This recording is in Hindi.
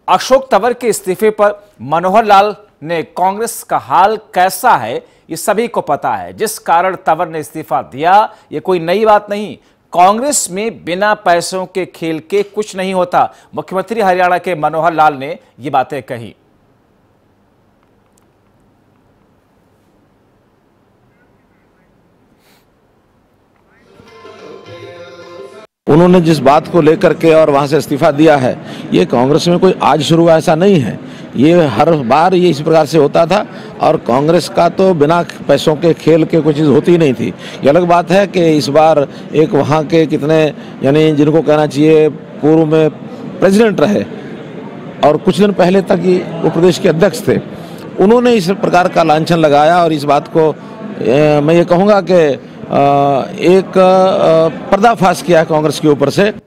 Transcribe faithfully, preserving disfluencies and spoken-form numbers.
अशोक तंवर के इस्तीफे पर मनोहर लाल ने कांग्रेस का हाल कैसा है ये सभी को पता है। जिस कारण तंवर ने इस्तीफा दिया ये कोई नई बात नहीं। कांग्रेस में बिना पैसों के खेल के कुछ नहीं होता। मुख्यमंत्री हरियाणा के मनोहर लाल ने ये बातें कही। उन्होंने जिस बात को लेकर के और वहां से इस्तीफा दिया है, ये कांग्रेस में कोई आज शुरू हुआ ऐसा नहीं है। ये हर बार ये इस प्रकार से होता था और कांग्रेस का तो बिना पैसों के खेल के कोई चीज़ होती नहीं थी। ये अलग बात है कि इस बार एक वहाँ के कितने यानी जिनको कहना चाहिए पूर्व में प्रेसिडेंट रहे और कुछ दिन पहले तक ही वो प्रदेश के अध्यक्ष थे, उन्होंने इस प्रकार का लांछन लगाया और इस बात को ए, मैं ये कहूँगा कि एक पर्दाफाश किया कांग्रेस के ऊपर से।